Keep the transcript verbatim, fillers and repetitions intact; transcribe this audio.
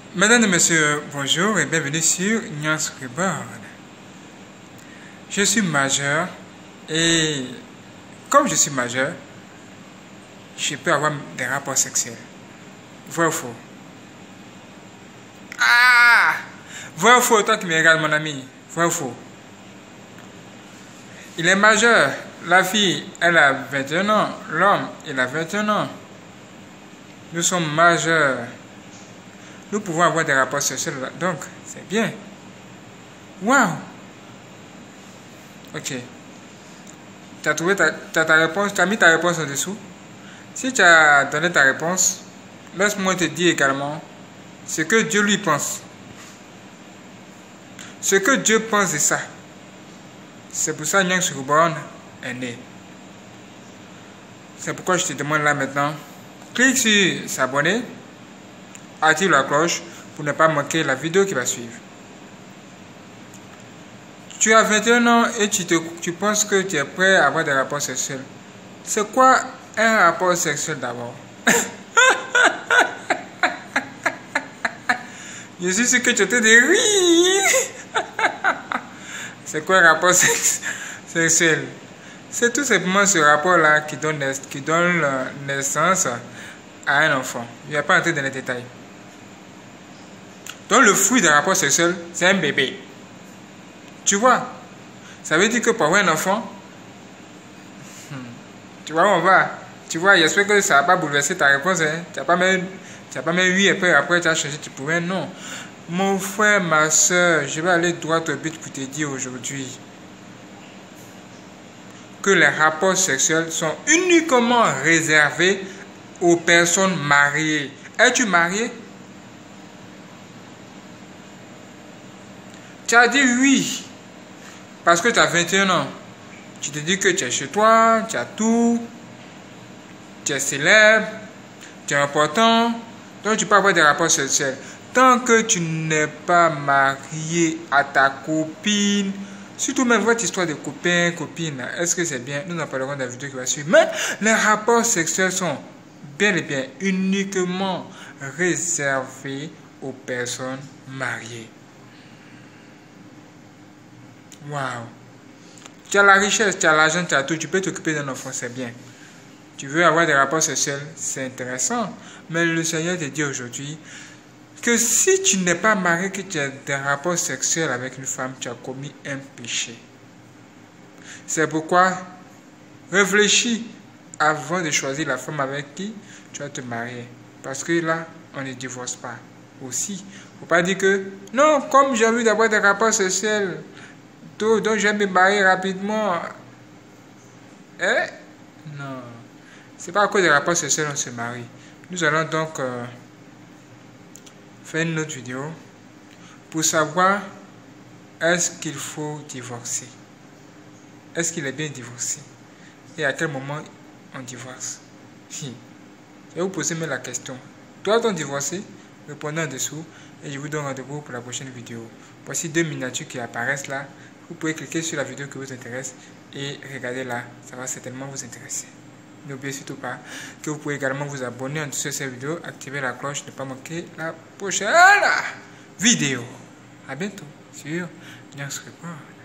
Mesdames et messieurs, bonjour et bienvenue sur Nyans Reborn. Je suis majeur et comme je suis majeur, je peux avoir des rapports sexuels. Vrai ou faux? Ah! Vrai ou faux, toi qui me regardes, mon ami? Vrai ou faux? Il est majeur. La fille, elle a vingt et un ans. L'homme, il a vingt et un ans. Nous sommes majeurs. Nous pouvons avoir des rapports sexuels. Donc, c'est bien. Waouh! Ok. Tu as trouvé ta, ta, ta réponse. Tu as mis ta réponse en dessous. Si tu as donné ta réponse, laisse-moi te dire également ce que Dieu lui pense. Ce que Dieu pense de ça. C'est pour ça que Nyans Reborn est né. C'est pourquoi je te demande là maintenant. Clique sur s'abonner. Active la cloche pour ne pas manquer la vidéo qui va suivre. Tu as vingt et un ans et tu, te, tu penses que tu es prêt à avoir des rapports sexuels. C'est quoi un rapport sexuel d'abord? Je suis sûr que tu étais de rire. C'est quoi un rapport sex sexuel? C'est tout simplement ce rapport-là qui donne, qui donne naissance à un enfant. Je ne vais pas entrer dans les détails. Donc le fruit d'un rapport sexuel, c'est un bébé. Tu vois? Ça veut dire que pour avoir un enfant, hmm, tu vois où on va? Tu vois, j'espère que ça ne va pas bouleverser ta réponse. Hein? Tu n'as pas même, tu n'as pas même oui et puis après tu as changé, tu pouvais. Non. Mon frère, ma soeur, je vais aller droit au but pour te dire aujourd'hui que les rapports sexuels sont uniquement réservés aux personnes mariées. Es-tu marié? Tu as dit oui, parce que tu as vingt et un ans. Tu te dis que tu es chez toi, tu as tout, tu es célèbre, tu es important, donc tu peux avoir des rapports sexuels. Tant que tu n'es pas marié à ta copine, surtout même votre histoire de copain, copine, est-ce que c'est bien? Nous en parlerons dans la vidéo qui va suivre. Mais les rapports sexuels sont bel et bien uniquement réservés aux personnes mariées. Waouh! Tu as la richesse, tu as l'argent, tu as tout, tu peux t'occuper d'un enfant, c'est bien. Tu veux avoir des rapports sexuels, c'est intéressant. Mais le Seigneur te dit aujourd'hui que si tu n'es pas marié, que tu as des rapports sexuels avec une femme, tu as commis un péché. C'est pourquoi réfléchis avant de choisir la femme avec qui tu vas te marier. Parce que là, on ne divorce pas. Aussi, il ne faut pas dire que non, comme j'ai envie d'avoir des rapports sexuels, donc je vais me marier rapidement. Eh? Non. C'est pas à cause des rapports sexuels qu'on se marie. Nous allons donc euh, faire une autre vidéo pour savoir est-ce qu'il faut divorcer. Est-ce qu'il est bien divorcé? Et à quel moment on divorce? Je vais vous poser même la question. Doit-on divorcer? Répondez en dessous et je vous donne rendez-vous pour la prochaine vidéo. Voici deux miniatures qui apparaissent là. Vous pouvez cliquer sur la vidéo qui vous intéresse et regarder là. Ça va certainement vous intéresser. N'oubliez surtout pas que vous pouvez également vous abonner en dessous de cette vidéo, activer la cloche, ne pas manquer la prochaine vidéo. A bientôt sur Nyans Reborn.